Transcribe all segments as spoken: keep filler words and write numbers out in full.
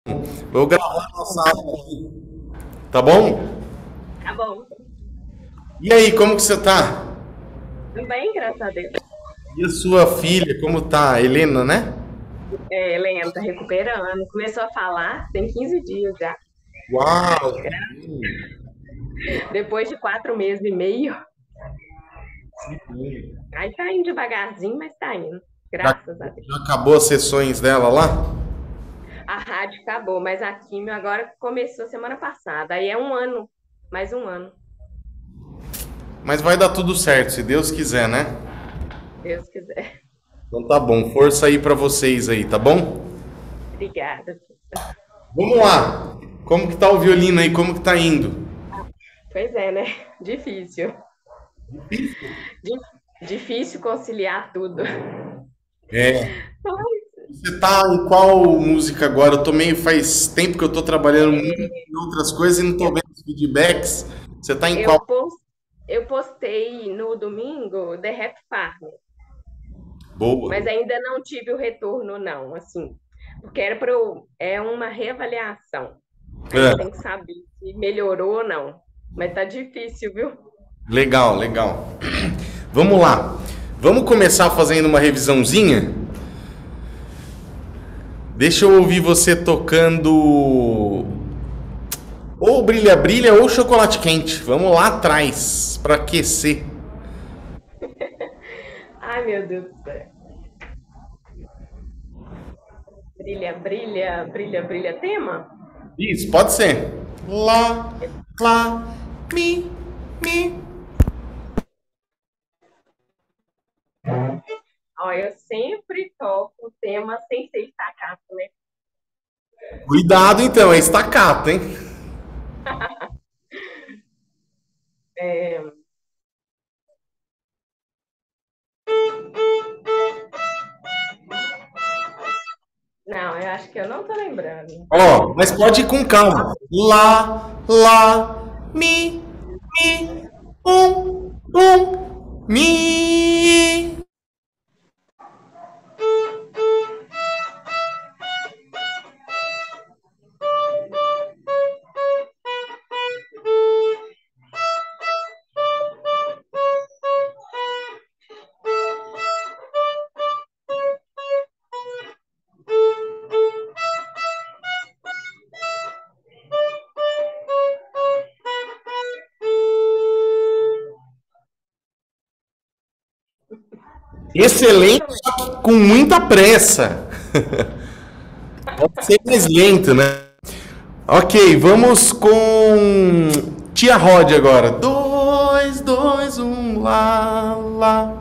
Vou gravar nossa aula aqui, tá bom? Tá bom. E aí, como que você tá? Tudo bem, graças a Deus. E a sua filha, como tá? A Helena, né? É, Helena tá recuperando. Começou a falar, tem quinze dias já. Uau! Depois de quatro meses e meio. Que bom. Aí tá indo devagarzinho, mas tá indo. Já, Graças a Deus. já acabou as sessões dela lá? A rádio acabou, mas a químio agora começou semana passada. Aí é um ano, mais um ano, Mas vai dar tudo certo, se Deus quiser, né? Deus quiser. Então tá bom, força aí pra vocês aí, tá bom? Obrigada. Vamos lá! Como que tá o violino aí? Como que tá indo? Pois é, né? Difícil. Dif- Difícil conciliar tudo. É. Você tá em qual música agora? Eu tô meio faz tempo que eu tô trabalhando muito em outras coisas e não tô Eu, vendo os feedbacks. Você tá em qual? eu, pos- eu postei no domingo The Rap Farm. Mas Boa. ainda não tive o retorno, não, assim, porque era para eu, é uma reavaliação. Aí eu É, tenho que saber se melhorou ou não. Mas tá difícil, viu? legal, legal. Vamos lá. Vamos começar fazendo uma revisãozinha? Deixa eu ouvir você tocando ou Brilha Brilha ou Chocolate Quente. Vamos lá atrás para aquecer. Ai, meu Deus do céu. Brilha, brilha, brilha, brilha. Tema? Isso, pode ser. Lá, lá, mi, mi. Ó, eu sempre toco tema sem ser estacato, né? Cuidado então, é estacato, hein? É, não, eu acho que eu não tô lembrando. Ó, mas pode ir com calma. Lá, lá, mi, mi, um, um, mi. Excelente, Isso só que com muita pressa. Pode ser mais lento, né? Ok, vamos com Tia Rod agora. Dois, dois, um, lá, lá.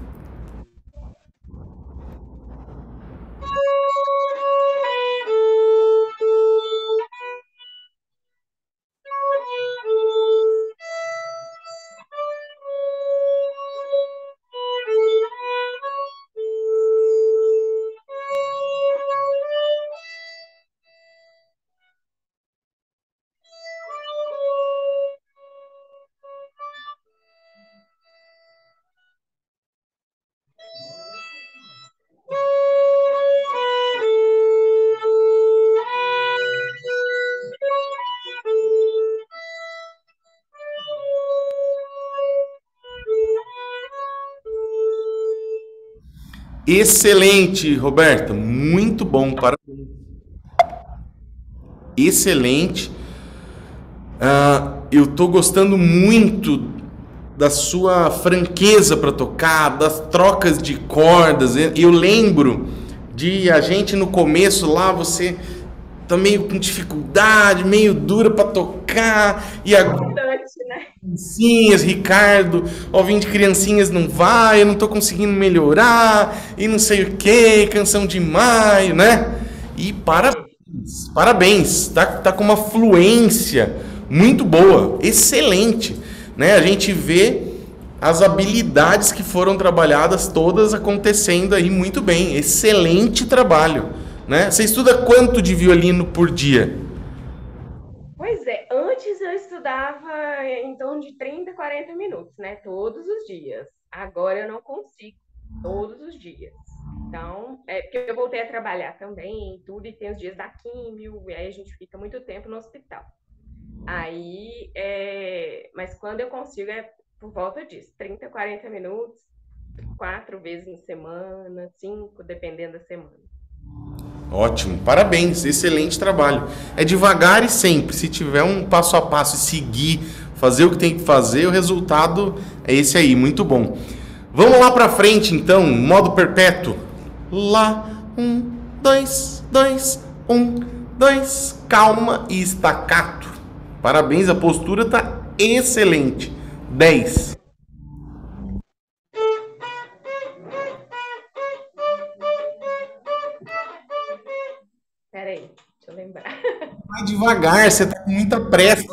Excelente, Roberta. Muito bom, parabéns. Excelente. Ah, eu tô gostando muito da sua franqueza para tocar, das trocas de cordas. Eu lembro de a gente no começo lá, você tá meio com dificuldade, meio dura para tocar, e agora bastante, né? criancinhas, Ricardo, ouvindo de criancinhas não vai, eu não tô conseguindo melhorar, e não sei o que, canção de maio, né? E parabéns, É. parabéns, tá, tá com uma fluência muito boa, excelente, né? A gente vê as habilidades que foram trabalhadas todas acontecendo aí muito bem, excelente trabalho, né? Você estuda quanto de violino por dia? Pois é, antes eu estudava em torno de trinta, quarenta minutos, né? Todos os dias. Agora eu não consigo, todos os dias. Então, é porque eu voltei a trabalhar também, tudo, e tem os dias da químio, e aí a gente fica muito tempo no hospital. Aí, é... mas quando eu consigo é por volta disso, trinta, quarenta minutos, quatro vezes na semana, cinco, dependendo da semana. Ótimo, parabéns, excelente trabalho. É devagar e sempre. Se tiver um passo a passo e seguir, fazer o que tem que fazer, o resultado é esse aí, muito bom. Vamos lá pra frente então, modo perpétuo. Lá, um, dois, dois, um, dois, calma e estacato. Parabéns, a postura tá excelente. Dez. Peraí, deixa eu lembrar. Vai devagar, você tá com muita pressa.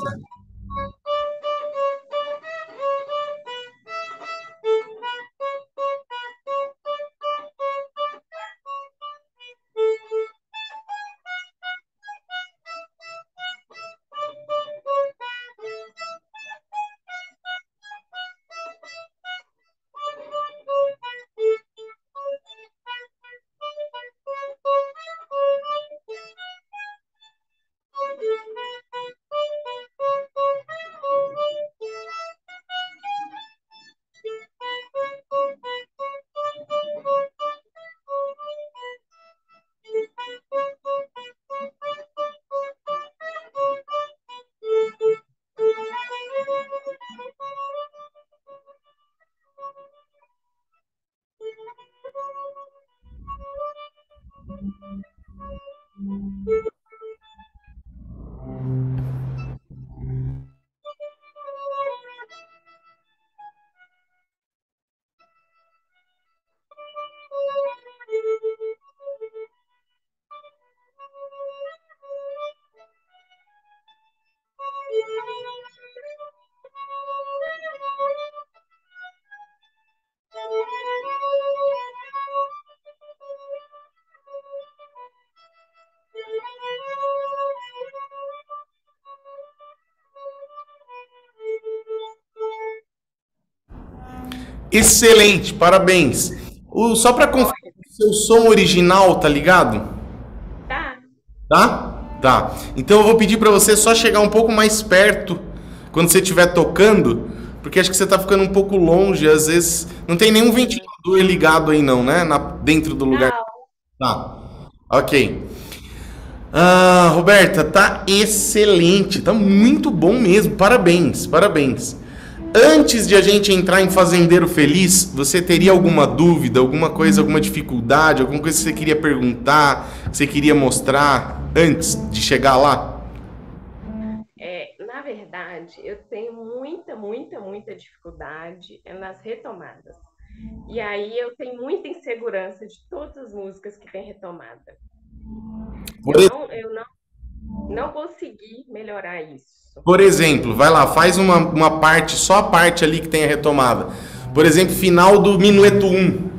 Excelente, parabéns. O, só para conferir, seu som original, tá ligado? Tá, Tá? Tá. Então eu vou pedir para você só chegar um pouco mais perto quando você estiver tocando, porque acho que você tá ficando um pouco longe, às vezes não tem nenhum ventilador ligado aí não, né? Na, dentro do lugar. não, Tá. Ok. Ah, Roberta, tá excelente, tá muito bom mesmo. Parabéns, parabéns. Antes de a gente entrar em Fazendeiro Feliz, você teria alguma dúvida, alguma coisa, alguma dificuldade, alguma coisa que você queria perguntar, que você queria mostrar antes de chegar lá? é, na verdade, eu tenho muita, muita, muita dificuldade é nas retomadas. E aí eu tenho muita insegurança de todas as músicas que tem retomada. Por, Eu e- não, eu não, não consegui melhorar isso. por exemplo, vai lá, faz uma, uma parte, só a parte ali que tem a retomada. Por exemplo, final do Minueto um.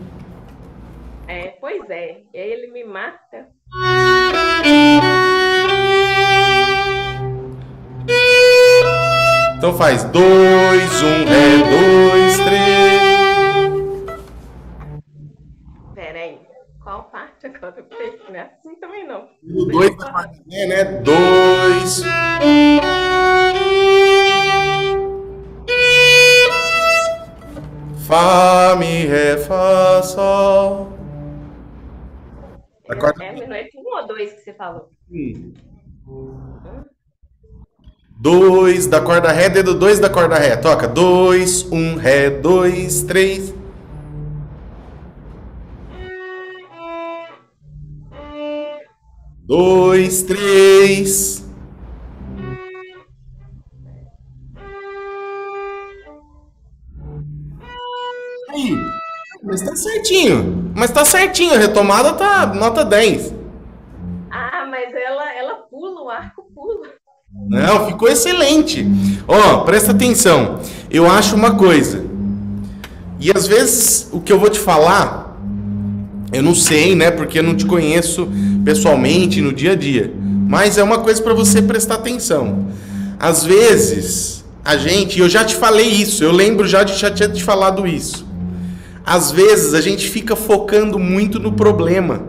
É, pois é, e aí ele me mata. Então faz dois, um, ré, dois, três. Pera aí, qual parte agora? Porque não é assim também não. O Deixa dois eu da falar. parte ré, né? Dois. Fá, mi, ré, fá, sol. Acorda. É, é minueto um ou dois que você falou? Dois da corda ré, dedo dois da corda ré. Toca. Dois, um, ré, dois, três. Dois, três. Aí. Mas tá certinho. Mas tá certinho. A retomada tá nota dez. Ah, mas ela, ela pula, o arco pula. Não, ficou excelente. Ó, presta atenção. Eu acho uma coisa. E às vezes o que eu vou te falar, eu não sei, né? Porque eu não te conheço pessoalmente no dia a dia. Mas é uma coisa para você prestar atenção. Às vezes, a gente, eu já te falei isso, eu lembro já de já tinha te falado isso. às vezes a gente fica focando muito no problema.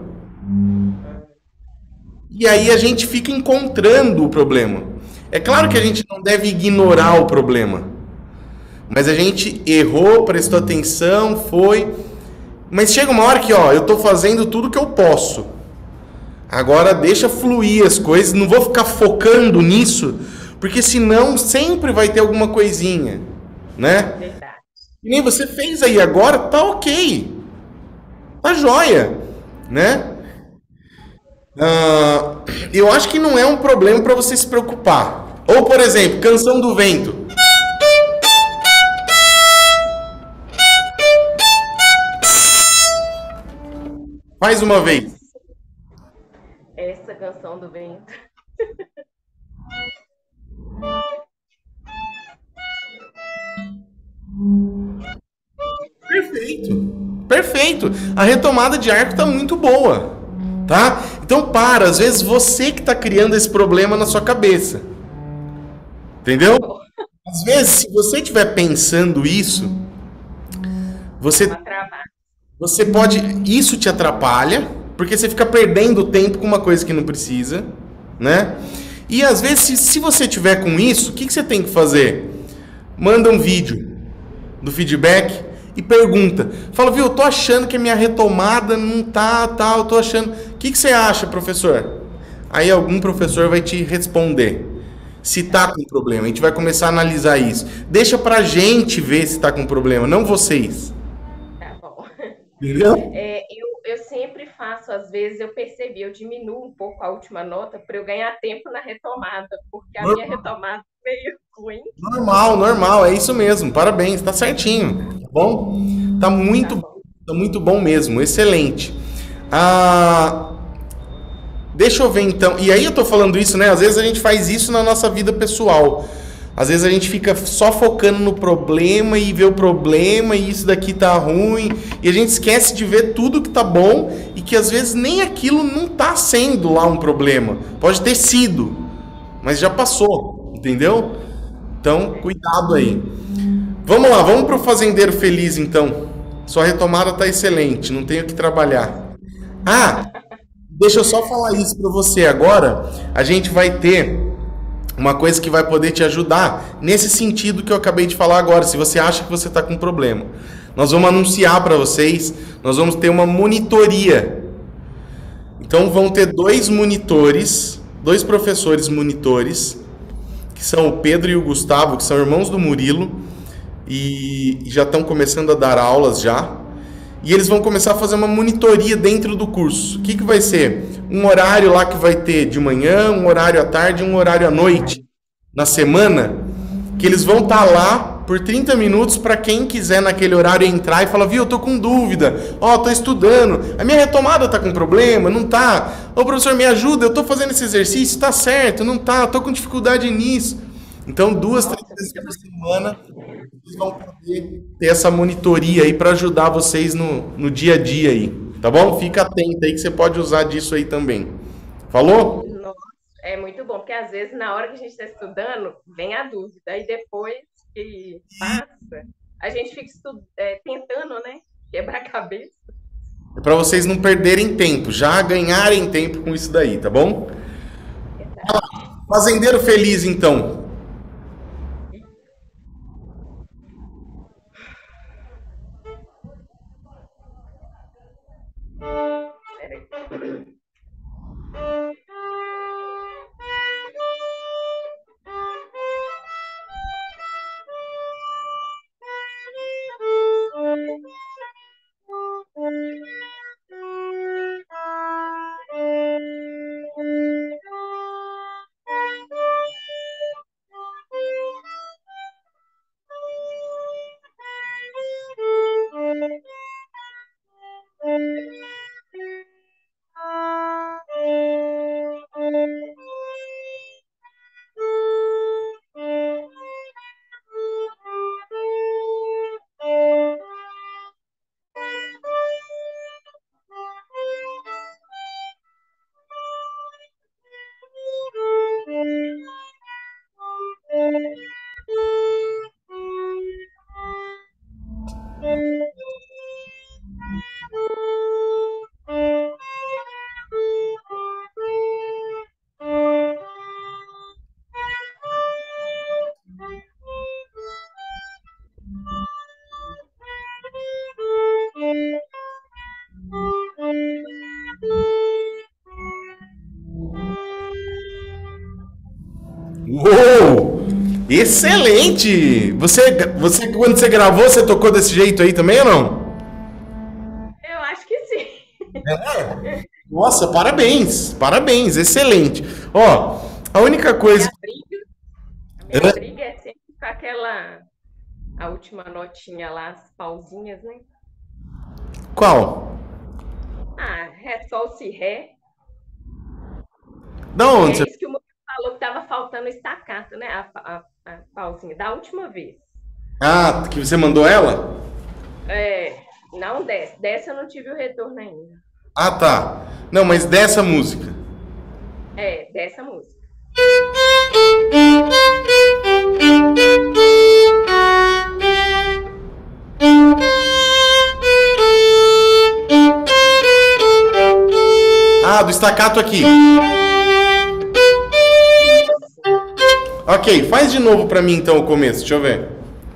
E aí a gente fica encontrando o problema. É claro que a gente não deve ignorar o problema, mas a gente errou, prestou atenção, foi. Mas chega uma hora que, ó, eu tô fazendo tudo que eu posso. Agora deixa fluir as coisas, não vou ficar focando nisso, porque senão sempre vai ter alguma coisinha, né? Verdade. E nem você fez aí agora, tá ok. Tá joia, né? Ah, eu acho que não é um problema para você se preocupar. Ou, por exemplo, Canção do Vento. Mais uma vez. Essa canção do vento. Perfeito. Perfeito. A retomada de arco tá muito boa, tá? Então para, às vezes você que tá criando esse problema na sua cabeça. Entendeu? Às vezes, se você estiver pensando isso, você Uma travada. você pode, isso te atrapalha, porque você fica perdendo tempo com uma coisa que não precisa, né? E às vezes, se, se você tiver com isso, o que, que você tem que fazer? Manda um vídeo do feedback e pergunta. Fala, viu, eu tô achando que a minha retomada não tá, tal, eu tô achando. O que, que você acha, professor? Aí algum professor vai te responder. Se tá com problema, a gente vai começar a analisar isso. Deixa pra gente ver se tá com problema, não vocês. Tá bom. Entendeu? É, eu, eu sempre faço, às vezes eu percebi, eu diminuo um pouco a última nota para eu ganhar tempo na retomada, porque a minha retomada é meio ruim. Normal, normal, é isso mesmo. Parabéns, tá certinho. Tá bom? Tá Tá muito, bom. tá muito bom mesmo, excelente. Ah, deixa eu ver então. E aí eu tô falando isso, né? Às vezes a gente faz isso na nossa vida pessoal. Às vezes a gente fica só focando no problema e vê o problema e isso daqui tá ruim. E a gente esquece de ver tudo que tá bom e que às vezes nem aquilo não tá sendo lá um problema. Pode ter sido, mas já passou, entendeu? Então, cuidado aí. Vamos lá, vamos pro fazendeiro feliz então. Sua retomada tá excelente, não tenho que trabalhar. Ah, deixa eu só falar isso para você agora. A gente vai ter uma coisa que vai poder te ajudar nesse sentido que eu acabei de falar agora. Se você acha que você está com problema, nós vamos anunciar para vocês. Nós vamos ter uma monitoria. Então vão ter dois monitores, dois professores monitores, que são o Pedro e o Gustavo, que são irmãos do Murilo e já estão começando a dar aulas já. E eles vão começar a fazer uma monitoria dentro do curso. O que, que vai ser? Um horário lá que vai ter de manhã, um horário à tarde e um horário à noite na semana, que eles vão estar lá por trinta minutos para quem quiser naquele horário entrar e falar, viu, eu tô com dúvida, ó, oh, tô estudando, a minha retomada tá com problema, não tá? Ô professor, me ajuda, eu tô fazendo esse exercício, tá certo, não tá, tô com dificuldade nisso. Então, duas, três vezes por semana, vocês vão poder ter essa monitoria aí para ajudar vocês no, no dia a dia aí, tá bom? Fica atento aí que você pode usar disso aí também. Falou? Nossa, é muito bom, porque às vezes na hora que a gente está estudando, vem a dúvida, e depois que passa, a gente fica estu- é, tentando, né? Quebrar a cabeça. É para vocês não perderem tempo, já ganharem tempo com isso daí, tá bom? Verdade. Fazendeiro feliz, então. Peraí. Uou! Excelente! Você, você, quando você gravou, você tocou desse jeito aí também ou não? Eu acho que sim. É. Nossa, parabéns! Parabéns, excelente. Ó, a única coisa. Minha briga, a minha Hã? briga é sempre com aquela, a última notinha lá, as pausinhas, né? Qual? Ah, ré, sol, si, ré. Da onde É você. isso que o Murilo falou que tava faltando estacato, né? A, a, a pausinha, da última vez. Ah, que você mandou ela? É, não desce. Dessa eu não tive o retorno ainda. Ah, tá. Não, mas dessa música. É, dessa música. Ah, do staccato aqui. Ok, faz de novo pra mim então o começo, deixa eu ver.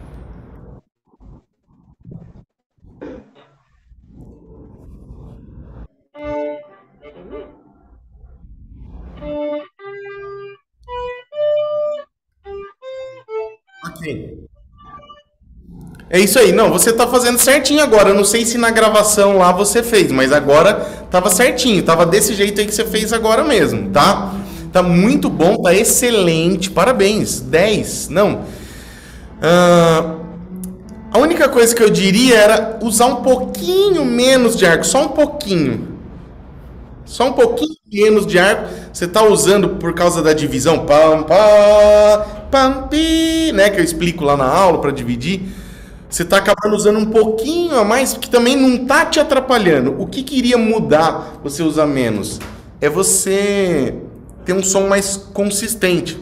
Ok. É isso aí. Não, você tá fazendo certinho agora. Eu não sei se na gravação lá você fez, mas agora tava certinho. Tava desse jeito aí que você fez agora mesmo, tá? Tá muito bom, tá excelente. Parabéns. Dez. Não. Ah, a única coisa que eu diria era usar um pouquinho menos de arco, só um pouquinho. Só um pouquinho menos de arco. Você tá usando por causa da divisão pam, pam, pam, pi, né? Que eu explico lá na aula para dividir. Você tá acabando usando um pouquinho a mais, que também não tá te atrapalhando. O que queria mudar você usar menos? É você ter um som mais consistente.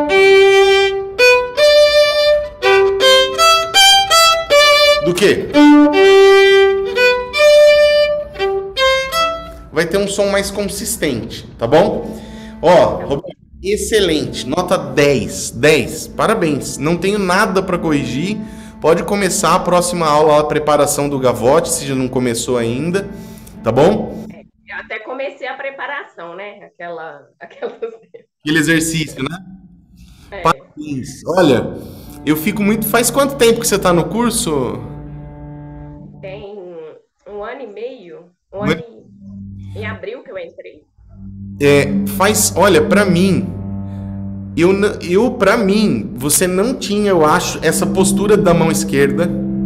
Do quê? Vai ter um som mais consistente, tá bom? Ó, Roberto, excelente, nota dez, dez, parabéns. Não tenho nada para corrigir. Pode começar a próxima aula, a preparação do gavote, se já não começou ainda, tá bom? Eu até comecei a preparação, né? Aquela, aquelas... Aquele exercício, né? É, Parabéns. Olha, eu fico muito. Faz quanto tempo que você tá no curso? tem um ano e meio, um ano e... em abril que eu entrei. É, faz, olha, pra mim, eu, n- eu para mim, você não tinha, eu acho, essa postura da mão esquerda.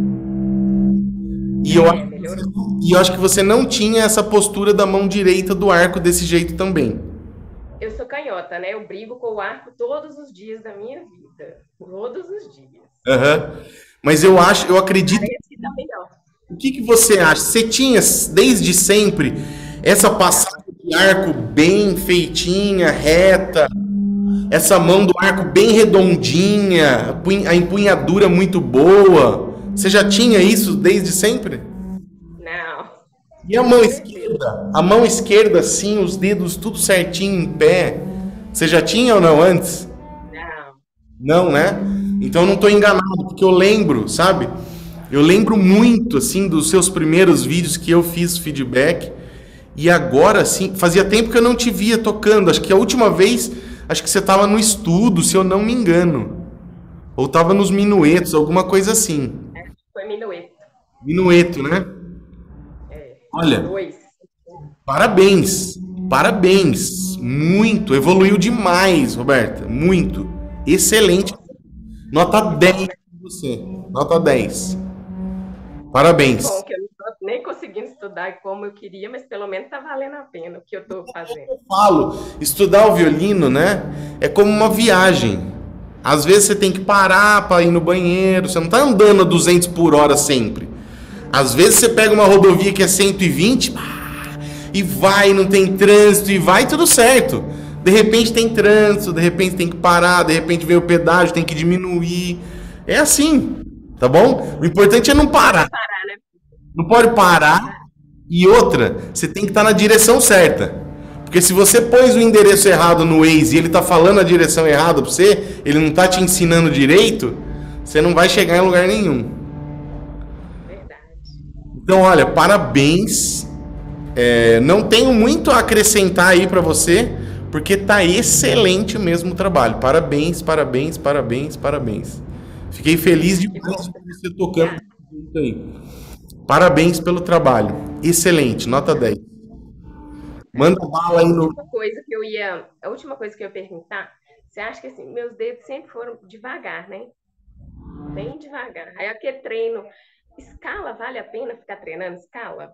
E eu, É, acho que você- melhorou. e eu acho que você não tinha essa postura da mão direita do arco desse jeito também. Eu sou canhota, né? Eu brigo com o arco todos os dias da minha vida. Todos os dias. Aham. Mas eu acho, eu acredito. Esse também não. O que que você acha? Você tinha desde sempre essa passagem de arco bem feitinha, reta, essa mão do arco bem redondinha, a punha- a empunhadura muito boa. Você já tinha isso desde sempre? Não, E a com mão certeza. esquerda? A mão esquerda, assim, os dedos tudo certinho em pé. Você já tinha ou não antes? Não. Não, né? Então eu não tô enganado, porque eu lembro, sabe? Eu lembro muito, assim, dos seus primeiros vídeos que eu fiz feedback. E agora, assim, fazia tempo que eu não te via tocando. Acho que a última vez, acho que você tava no estudo, se eu não me engano. Ou tava nos minuetos, alguma coisa assim. Foi minueto. Minueto, né? É, Olha, dois. parabéns. Parabéns. Muito. Evoluiu demais, Roberta. Muito. Excelente. Nota dez pra você. Nota dez. Parabéns. Bom, que eu não tô nem conseguindo estudar como eu queria, mas pelo menos tá valendo a pena o que eu tô fazendo. Eu falo, estudar o violino, né? É como uma viagem. Às vezes você tem que parar para ir no banheiro. Você não tá andando a duzentos por hora sempre. Às vezes você pega uma rodovia que é cento e vinte pá, e vai, não tem trânsito, e vai tudo certo. De repente tem trânsito, de repente tem que parar, de repente vem o pedágio, tem que diminuir. É assim, tá bom? O importante é não parar. Parar, né? Não pode parar. E outra, você tem que estar na direção certa. Porque se você pôs o endereço errado no Waze e ele tá falando a direção errada pra você, ele não tá te ensinando direito, você não vai chegar em lugar nenhum. Verdade. Então, olha, parabéns. É, não tenho muito a acrescentar aí pra você, porque tá excelente mesmo o trabalho. Parabéns, parabéns, parabéns, parabéns. Fiquei feliz demais de ver você tocando isso aí. Parabéns pelo trabalho. Excelente, nota dez. Manda bala aí A no. última coisa que eu ia, a última coisa que eu ia perguntar, você acha que assim, meus dedos sempre foram devagar, né? Bem devagar. Aí aquele treino, escala, vale a pena ficar treinando escala?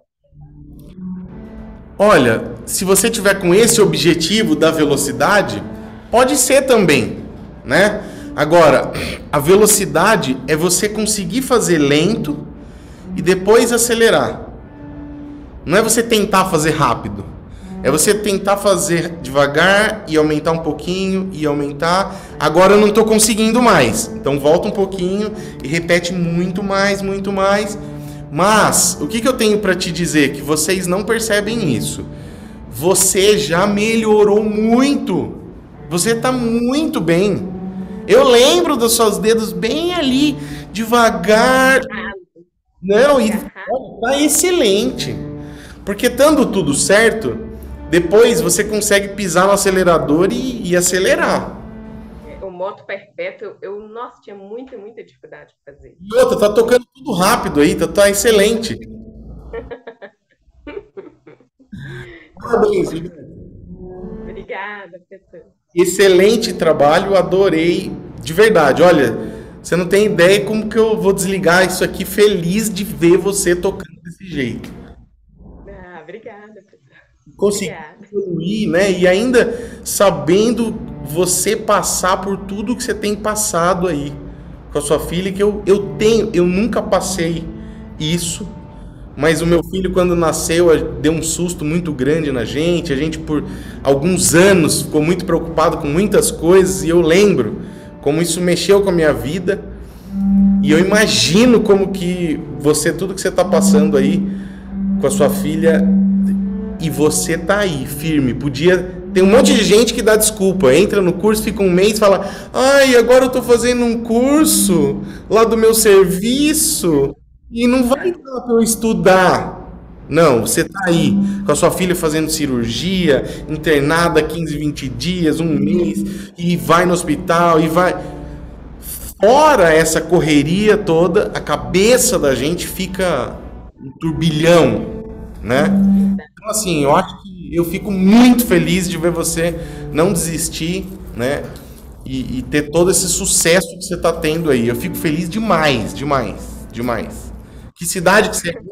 Olha, se você tiver com esse objetivo da velocidade, pode ser também, né? Agora, a velocidade é você conseguir fazer lento e depois acelerar. Não é você tentar fazer rápido. É você tentar fazer devagar e aumentar um pouquinho e aumentar. Agora eu não estou conseguindo mais. Então volta um pouquinho e repete muito mais, muito mais. Mas o que, que eu tenho para te dizer? Que vocês não percebem isso. Você já melhorou muito. Você está muito bem. Eu lembro dos seus dedos bem ali, devagar. Não, e tá excelente. Porque estando tudo certo, depois você consegue pisar no acelerador e, e acelerar. O moto perpétuo, eu, nossa, tinha muita, muita dificuldade de fazer. E outra, tá tocando tudo rápido aí, tá, tá excelente. Parabéns, Obrigada, professor. excelente trabalho, adorei, de verdade. Olha, você não tem ideia como que eu vou desligar isso aqui feliz de ver você tocando desse jeito. Ah, obrigada, professor. Conseguir Obrigada. evoluir, né? E ainda sabendo você passar por tudo que você tem passado aí com a sua filha, que eu, eu tenho, eu nunca passei isso, mas o meu filho, quando nasceu, deu um susto muito grande na gente. A gente, por alguns anos, ficou muito preocupado com muitas coisas, e eu lembro como isso mexeu com a minha vida. E eu imagino como que você, tudo que você está passando aí com a sua filha, e você tá aí, firme. Podia. Tem um monte de gente que dá desculpa, entra no curso, fica um mês e fala: ai, agora eu tô fazendo um curso lá do meu serviço e não vai dar para eu estudar. Não, você tá aí com a sua filha fazendo cirurgia, internada quinze, vinte dias, um mês, e vai no hospital e vai. Fora essa correria toda, a cabeça da gente fica um turbilhão, né? Então, assim, eu acho que eu fico muito feliz de ver você não desistir, né? E, e ter todo esse sucesso que você está tendo aí. Eu fico feliz demais, demais, demais. Que cidade que você é?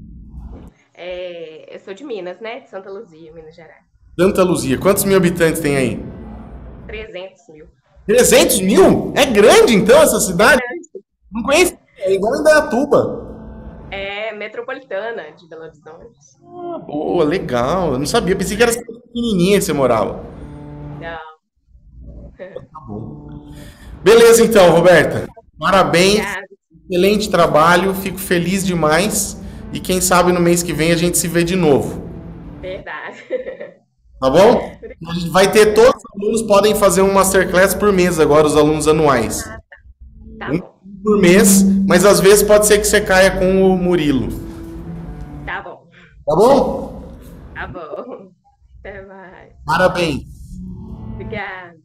É, eu sou de Minas, né? De Santa Luzia, Minas Gerais. Santa Luzia. Quantos mil habitantes tem aí? trezentos mil. trezentos mil? É grande, então, essa cidade? Não conheço. É igual Indaiatuba. É metropolitana de Belo Horizonte. Ah, boa, legal. Eu não sabia. Pensei que era cidade pequenininha que você morava. Não. Tá bom. Beleza, então, Roberta. Parabéns. Obrigada. Excelente trabalho. Fico feliz demais. E quem sabe no mês que vem a gente se vê de novo. Verdade. Tá bom? A gente vai ter, todos os alunos podem fazer um masterclass por mês agora, os alunos anuais. Tá Um bom. por mês, mas às vezes pode ser que você caia com o Murilo. Tá bom. Tá bom? Tá bom. Até mais. Parabéns. Obrigada.